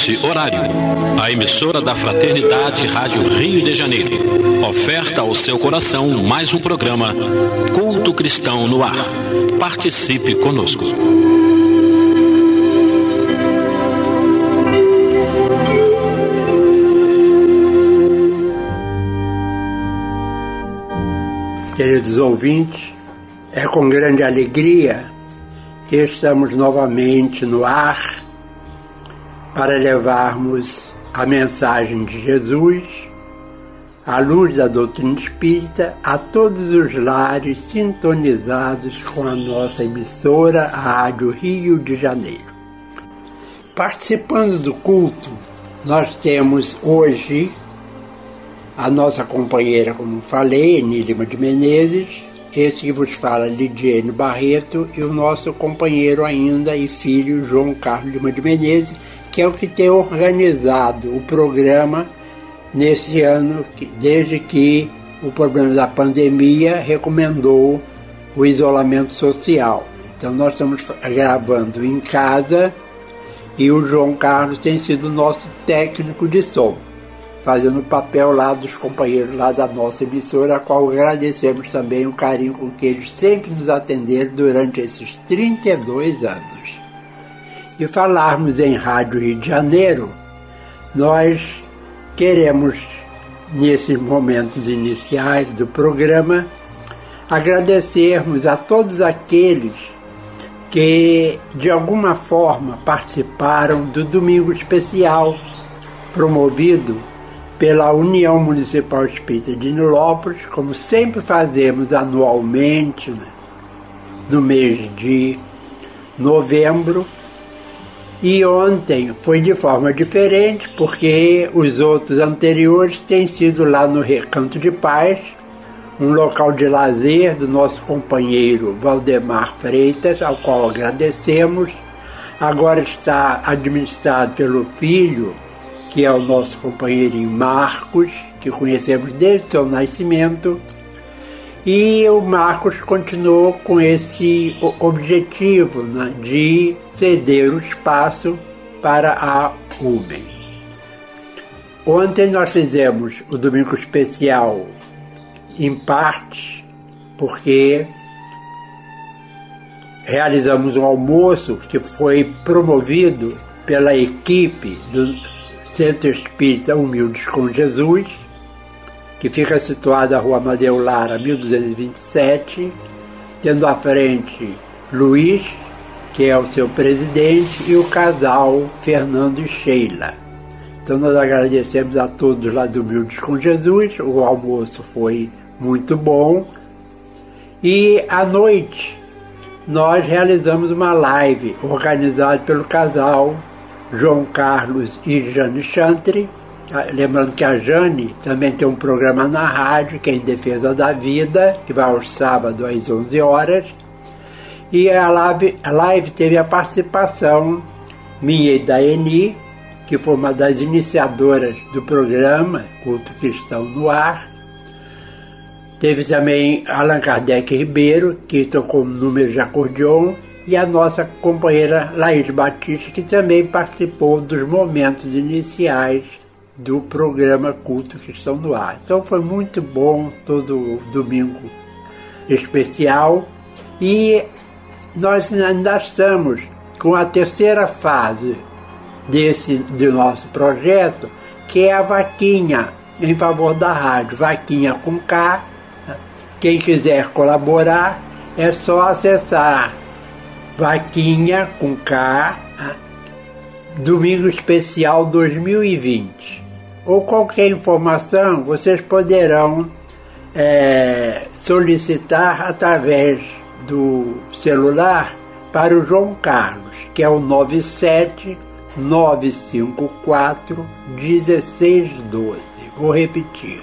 nesse horário. A emissora da Fraternidade Rádio Rio de Janeiro oferta ao seu coração mais um programa Culto Cristão no Ar. Participe conosco. Queridos ouvintes, é com grande alegria que estamos novamente no ar para levarmos a mensagem de Jesus, à luz da doutrina espírita, a todos os lares sintonizados com a nossa emissora, a Rádio Rio de Janeiro. Participando do culto, nós temos hoje a nossa companheira, como falei, Eni Lima de Menezes, esse que vos fala, Lidiane Barreto, e o nosso companheiro ainda e filho, João Carlos Lima de Menezes, que é o que tem organizado o programa nesse ano, desde que o problema da pandemia recomendou o isolamento social. Então nós estamos gravando em casa e o João Carlos tem sido nosso técnico de som, fazendo o papel lá dos companheiros lá da nossa emissora, a qual agradecemos também o carinho com que eles sempre nos atenderam durante esses 32 anos. E falarmos em Rádio Rio de Janeiro, nós queremos, nesses momentos iniciais do programa, agradecermos a todos aqueles que, de alguma forma, participaram do Domingo Especial, promovido pela União Municipal Espírita de Nilópolis, como sempre fazemos anualmente, no mês de novembro. E ontem foi de forma diferente, porque os outros anteriores têm sido lá no Recanto de Paz, um local de lazer do nosso companheiro Valdemar Freitas, ao qual agradecemos. Agora está administrado pelo filho, que é o nosso companheirinho Marcos, que conhecemos desde o seu nascimento, e o Marcos continuou com esse objetivo, né, de ceder o espaço para a UBEM. Ontem nós fizemos o Domingo Especial em parte, porque realizamos um almoço que foi promovido pela equipe do Centro Espírita Humildes com Jesus, que fica situado na Rua Amadeu Lara, 1227, tendo à frente Luiz, que é o seu presidente, e o casal Fernando e Sheila. Então nós agradecemos a todos lá do Humildes com Jesus, o almoço foi muito bom, e à noite nós realizamos uma live organizada pelo casal João Carlos e Jane Chantre. Lembrando que a Jane também tem um programa na rádio, que é Em Defesa da Vida, que vai aos sábados às 11 horas. E a live teve a participação minha e da Eni, que foi uma das iniciadoras do programa Culto Cristão no Ar. Teve também Allan Kardec Ribeiro, que tocou número de acordeon, e a nossa companheira Laís Batista, que também participou dos momentos iniciais do programa Culto Cristão no Ar. Então foi muito bom todo o domingo especial, e nós ainda estamos com a terceira fase do nosso projeto, que é a vaquinha em favor da rádio, vaquinha com K. Quem quiser colaborar é só acessar vaquinha com K, Domingo Especial 2020. Ou qualquer informação vocês poderão solicitar através do celular para o João Carlos, que é o 97-954-1612. Vou repetir,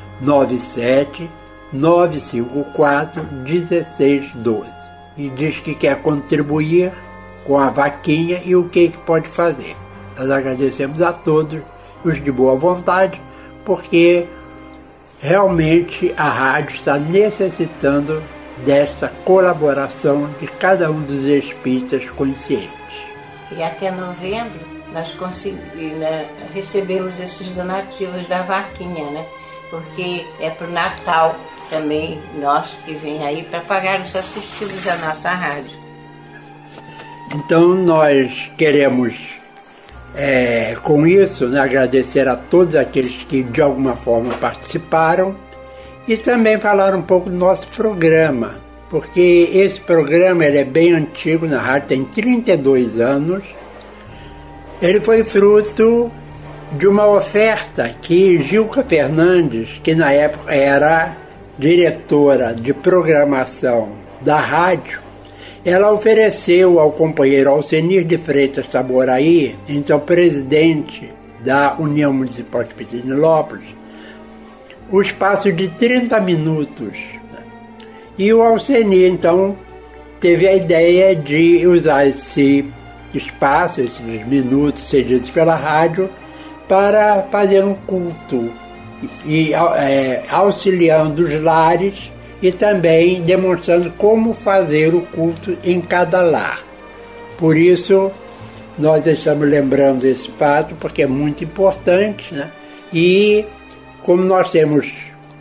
97-954-1612. E diz que quer contribuir com a vaquinha e o que pode fazer. Nós agradecemos a todos os de boa vontade, porque realmente a rádio está necessitando desta colaboração de cada um dos espíritas conscientes. E até novembro nós recebemos esses donativos da vaquinha, né? Porque é para o Natal também nosso que vem aí para pagar os assistidos à nossa rádio. Então nós queremos, com isso, né, agradecer a todos aqueles que de alguma forma participaram e também falar um pouco do nosso programa, porque esse programa ele é bem antigo na rádio, tem 32 anos. Ele foi fruto de uma oferta que Gilca Fernandes, que na época era diretora de programação da rádio, ela ofereceu ao companheiro Alcenir de Freitas Saboraí, então presidente da União Municipal de Piscinilópolis, o espaço de 30 minutos. E o Alcenir, então, teve a ideia de usar esse espaço, esses minutos cedidos pela rádio, para fazer um culto, e auxiliando os lares e também demonstrando como fazer o culto em cada lar. Por isso, nós estamos lembrando esse fato, porque é muito importante, né? E como nós temos,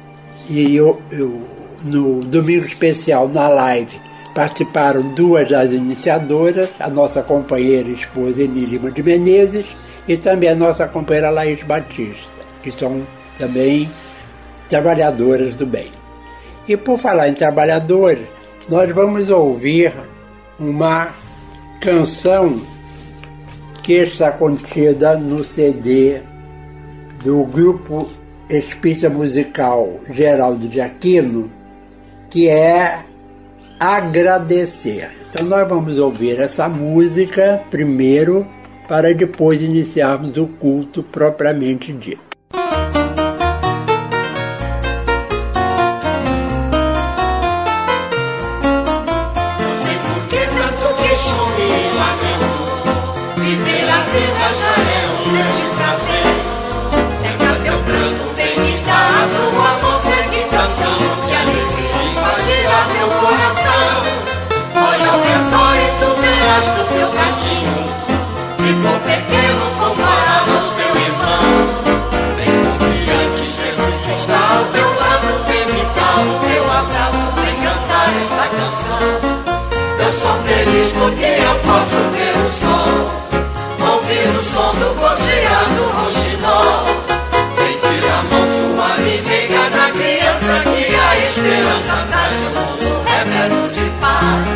no domingo especial, na live, participaram duas das iniciadoras, a nossa companheira e esposa Eni Lima de Menezes e também a nossa companheira Laís Batista, que são também trabalhadoras do bem. E por falar em trabalhadores, nós vamos ouvir uma canção que está contida no CD do Grupo Espírita Musical Geraldo de Aquino, que é Agradecer. Então nós vamos ouvir essa música primeiro, para depois iniciarmos o culto propriamente dito. Porque eu posso ver o som, ouvir o som do cocheado roxinol, sentir a mão suave e meiga da criança que a esperança traz de um mundo repleto de paz.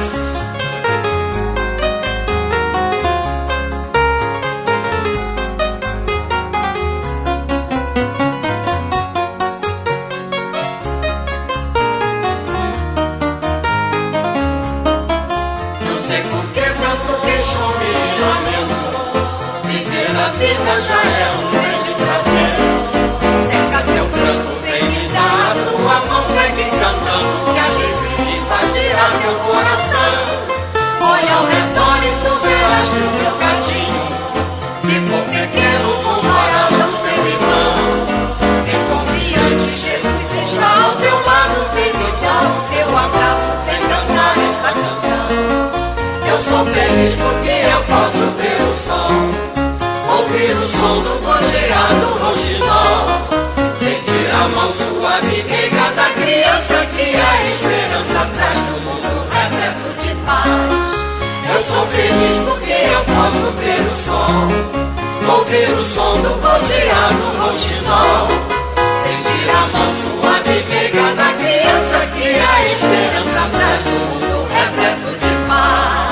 A vida já é um grande prazer. Seca teu pranto, vem me dar a tua mão, segue cantando, que alegria invadirá teu coração. Olha ao redor e tu verás que o teu cadinho ficou pequeno comparado ao teu irmão. Vem confiante, Jesus está ao teu lado, vem me dar o teu abraço, vem cantar esta canção. Eu sou feliz porque eu posso ver o som, ouvir o som do cocheado roxinol, sentir a mão suave e meiga da criança que a esperança traz de um mundo repleto de paz. Eu sou feliz porque eu posso ver o som, ouvir o som do cocheado roxinol, sentir a mão suave e meiga da criança que a esperança traz de um mundo repleto de paz.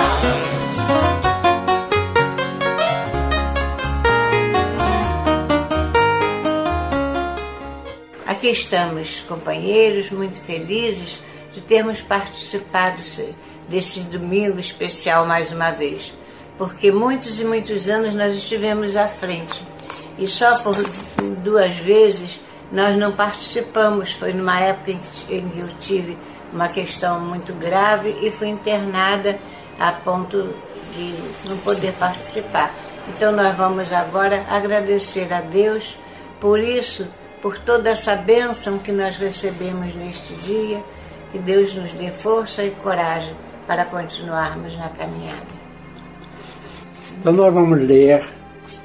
Aqui estamos, companheiros, muito felizes de termos participado desse domingo especial mais uma vez, porque muitos e muitos anos nós estivemos à frente e só por 2 vezes nós não participamos. Foi numa época em que eu tive uma questão muito grave e fui internada a ponto de não poder participar. Então nós vamos agora agradecer a Deus por isso, por toda essa bênção que nós recebemos neste dia, que Deus nos dê força e coragem para continuarmos na caminhada. Então nós vamos ler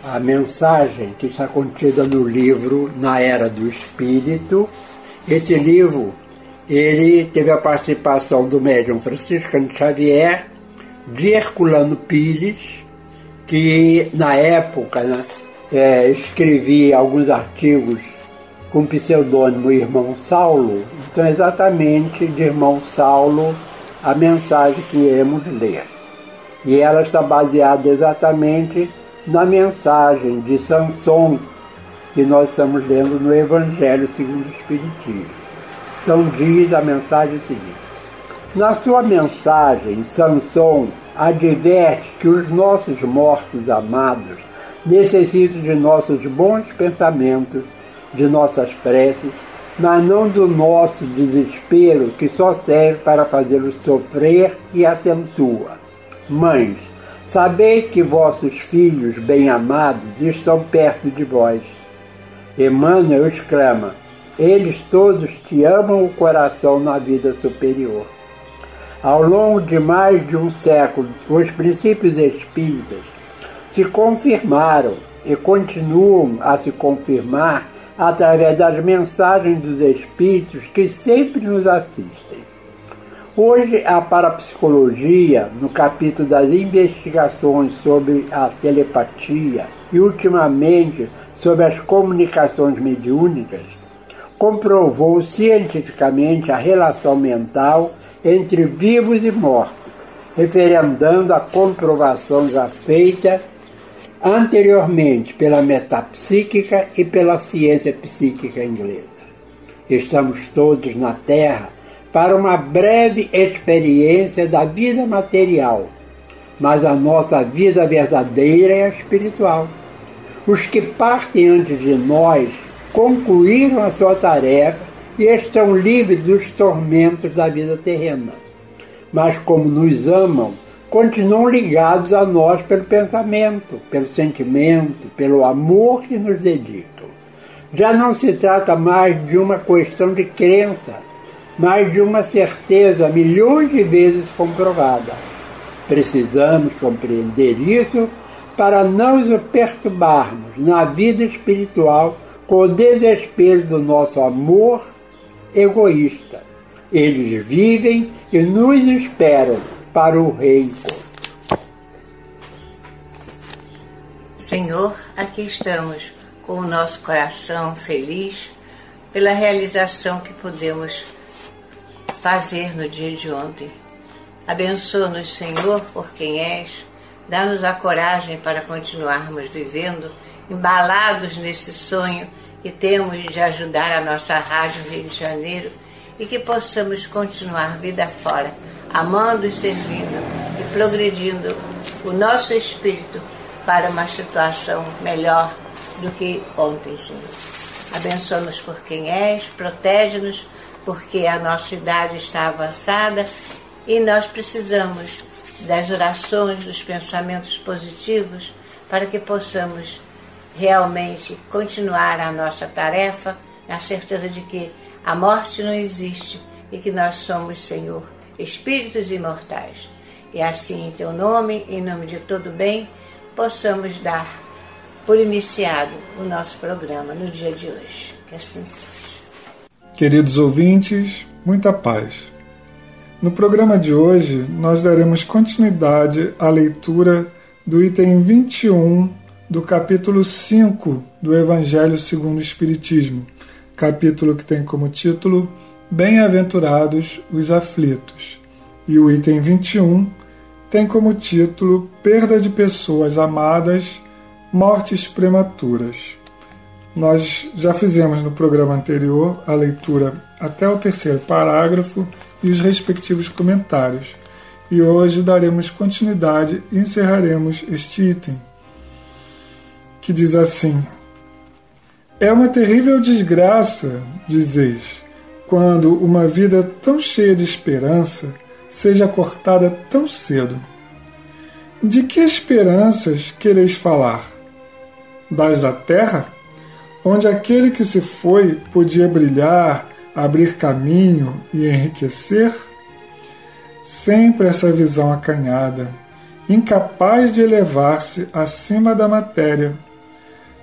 a mensagem que está contida no livro Na Era do Espírito. Esse livro, ele teve a participação do médium Franciscano Xavier, de Herculano Pires, que na época, né, escrevia alguns artigos com o pseudônimo Irmão Saulo. Então, exatamente de Irmão Saulo a mensagem que iremos ler. E ela está baseada exatamente na mensagem de Samson, que nós estamos lendo no Evangelho segundo o Espiritismo. Então diz a mensagem seguinte: na sua mensagem, Samson adverte que os nossos mortos amados necessitam de nossos bons pensamentos, de nossas preces, mas não do nosso desespero, que só serve para fazê-los sofrer e acentua. Mães, sabei que vossos filhos bem-amados estão perto de vós. Emmanuel exclama: eles todos te amam o coração na vida superior. Ao longo de mais de um século, os princípios espíritas se confirmaram e continuam a se confirmar através das mensagens dos espíritos que sempre nos assistem. Hoje, a parapsicologia, no capítulo das investigações sobre a telepatia e, ultimamente, sobre as comunicações mediúnicas, comprovou cientificamente a relação mental entre vivos e mortos, referendando a comprovação já feita anteriormente pela metapsíquica e pela ciência psíquica inglesa. Estamos todos na Terra para uma breve experiência da vida material, mas a nossa vida verdadeira é a espiritual. Os que partem antes de nós concluíram a sua tarefa e estão livres dos tormentos da vida terrena. Mas como nos amam, continuam ligados a nós pelo pensamento, pelo sentimento, pelo amor que nos dedicam. Já não se trata mais de uma questão de crença, mas de uma certeza milhões de vezes comprovada. Precisamos compreender isso para não nos perturbarmos na vida espiritual com o desespero do nosso amor egoísta. Eles vivem e nos esperam para o reencontro. Senhor, aqui estamos com o nosso coração feliz pela realização que podemos fazer no dia de ontem. Abençoa-nos, Senhor, por quem és, dá-nos a coragem para continuarmos vivendo, embalados nesse sonho que temos de ajudar a nossa Rádio Rio de Janeiro e que possamos continuar vida fora, amando e servindo e progredindo o nosso espírito para uma situação melhor do que ontem, Senhor. Abençoa-nos por quem és, protege-nos, porque a nossa idade está avançada e nós precisamos das orações, dos pensamentos positivos para que possamos realmente continuar a nossa tarefa na certeza de que a morte não existe e que nós somos, Senhor, espíritos imortais. E assim, em Teu nome, em nome de todo bem, possamos dar por iniciado o nosso programa no dia de hoje. Que assim seja. Queridos ouvintes, muita paz. No programa de hoje, nós daremos continuidade à leitura do item 21 do capítulo 5 do Evangelho segundo o Espiritismo, capítulo que tem como título Bem-aventurados os aflitos. E o item 21 tem como título Perda de pessoas amadas, mortes prematuras. Nós já fizemos no programa anterior a leitura até o 3º parágrafo e os respectivos comentários. E hoje daremos continuidade e encerraremos este item, que diz assim: é uma terrível desgraça, dizeis, quando uma vida tão cheia de esperança seja cortada tão cedo. De que esperanças quereis falar? Das da terra? Onde aquele que se foi podia brilhar, abrir caminho e enriquecer? Sempre essa visão acanhada, incapaz de elevar-se acima da matéria,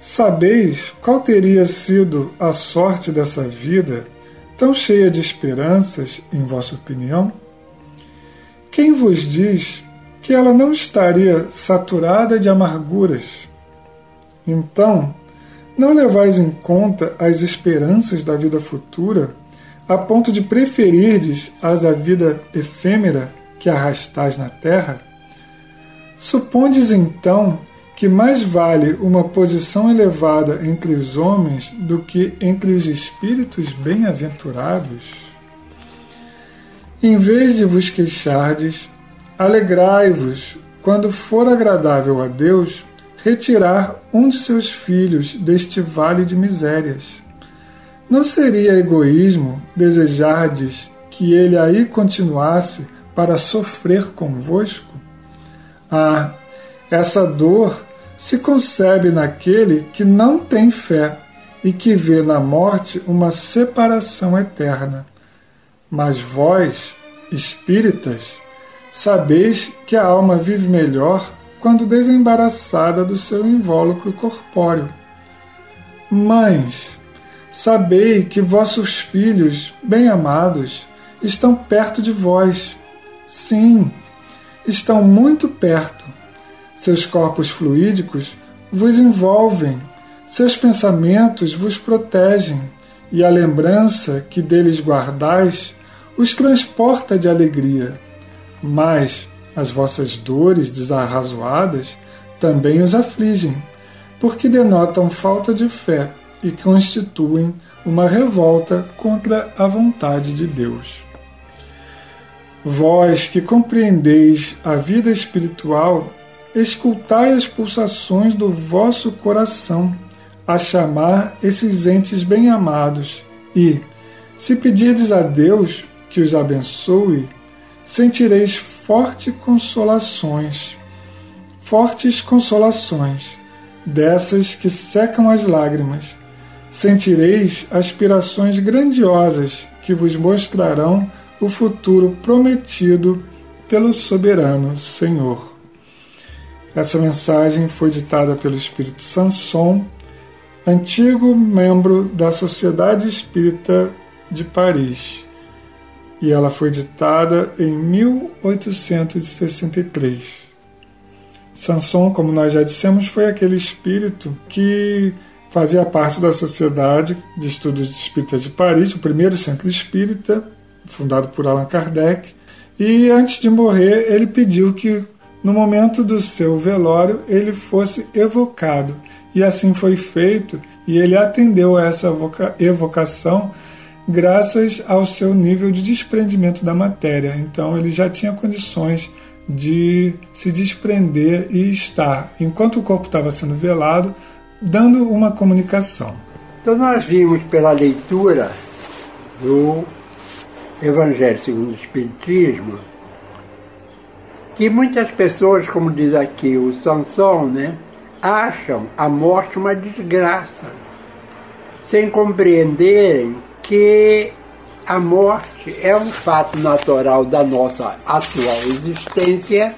Sabeis qual teria sido a sorte dessa vida, tão cheia de esperanças, em vossa opinião? Quem vos diz que ela não estaria saturada de amarguras? Então, não levais em conta as esperanças da vida futura, a ponto de preferirdes as da vida efêmera que arrastais na terra? Supondes então que mais vale uma posição elevada entre os homens do que entre os espíritos bem-aventurados? Em vez de vos queixardes, alegrai-vos quando for agradável a Deus retirar um de seus filhos deste vale de misérias. Não seria egoísmo desejardes que ele aí continuasse para sofrer convosco? Ah, essa dor se concebe naquele que não tem fé e que vê na morte uma separação eterna. Mas vós, espíritas, sabeis que a alma vive melhor quando desembaraçada do seu invólucro corpóreo. Mães, sabei que vossos filhos, bem-amados, estão perto de vós. Sim, estão muito perto. Seus corpos fluídicos vos envolvem, seus pensamentos vos protegem, e a lembrança que deles guardais os transporta de alegria. Mas as vossas dores desarrazoadas também os afligem, porque denotam falta de fé e constituem uma revolta contra a vontade de Deus. Vós que compreendeis a vida espiritual, escutai as pulsações do vosso coração a chamar esses entes bem-amados e, se pedirdes a Deus que os abençoe, sentireis fortes consolações, dessas que secam as lágrimas. Sentireis aspirações grandiosas que vos mostrarão o futuro prometido pelo soberano Senhor. Essa mensagem foi ditada pelo Espírito Sanson, antigo membro da Sociedade Espírita de Paris, e ela foi ditada em 1863. Sanson, como nós já dissemos, foi aquele espírito que fazia parte da Sociedade de Estudos Espíritas de Paris, o primeiro centro espírita, fundado por Allan Kardec, e antes de morrer ele pediu que no momento do seu velório ele fosse evocado, e assim foi feito, e ele atendeu a essa evocação graças ao seu nível de desprendimento da matéria. Então ele já tinha condições de se desprender e estar, enquanto o corpo estava sendo velado, dando uma comunicação. Então nós vimos pela leitura do Evangelho segundo o Espiritismo que muitas pessoas, como diz aqui o Sanson, acham a morte uma desgraça, sem compreenderem que a morte é um fato natural da nossa atual existência.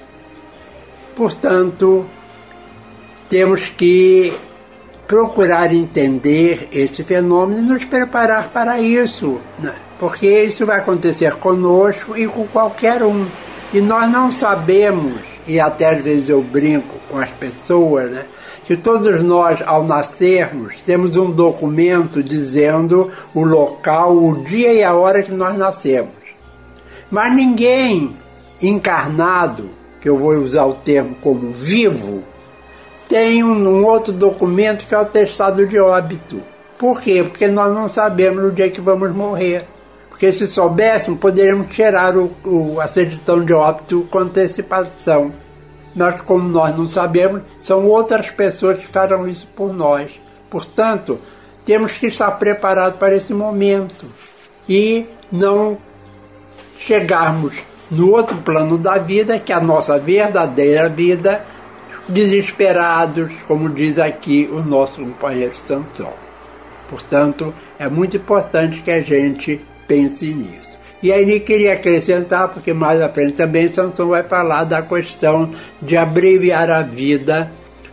Portanto, temos que procurar entender esse fenômeno e nos preparar para isso, porque isso vai acontecer conosco e com qualquer um. E nós não sabemos, e até às vezes eu brinco com as pessoas, que todos nós, ao nascermos, temos um documento dizendo o local, o dia e a hora que nós nascemos. Mas ninguém encarnado, que eu vou usar o termo como vivo, tem um outro documento que é o atestado de óbito. Por quê? Porque nós não sabemos o dia que vamos morrer. Porque se soubéssemos, poderíamos tirar a certidão de óbito com antecipação. Mas como nós não sabemos, são outras pessoas que farão isso por nós. Portanto, temos que estar preparados para esse momento e não chegarmos no outro plano da vida, que é a nossa verdadeira vida, desesperados, como diz aqui o nosso companheiro Sanson. Portanto, é muito importante que a gente pense nisso. E aí ele queria acrescentar, porque mais à frente também Sanson vai falar da questão de abreviar a vida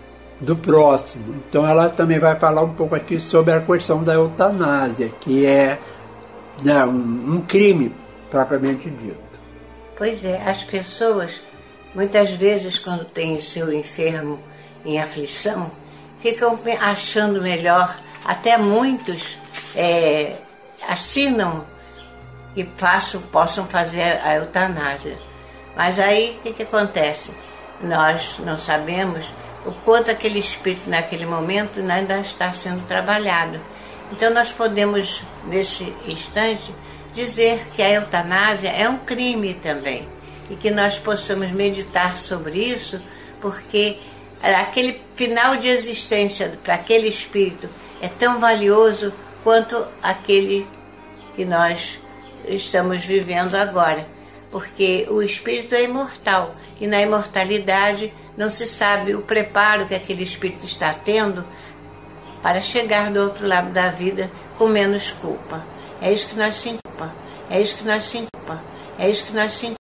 do próximo. Então ela também vai falar um pouco aqui sobre a questão da eutanásia, que é, né, um crime propriamente dito. Pois é, as pessoas, muitas vezes, quando tem o seu enfermo em aflição, ficam achando melhor, até muitos assinam e possam fazer a eutanásia. Mas aí, o que acontece? Nós não sabemos o quanto aquele espírito naquele momento ainda está sendo trabalhado. Então nós podemos, nesse instante, dizer que a eutanásia é um crime também, e que nós possamos meditar sobre isso, porque aquele final de existência para aquele espírito é tão valioso quanto aquele que nós estamos vivendo agora, porque o espírito é imortal, e na imortalidade não se sabe o preparo que aquele espírito está tendo para chegar do outro lado da vida com menos culpa. É isso que nós sentimos. É isso que nós sentimos. É isso que nós sentimos.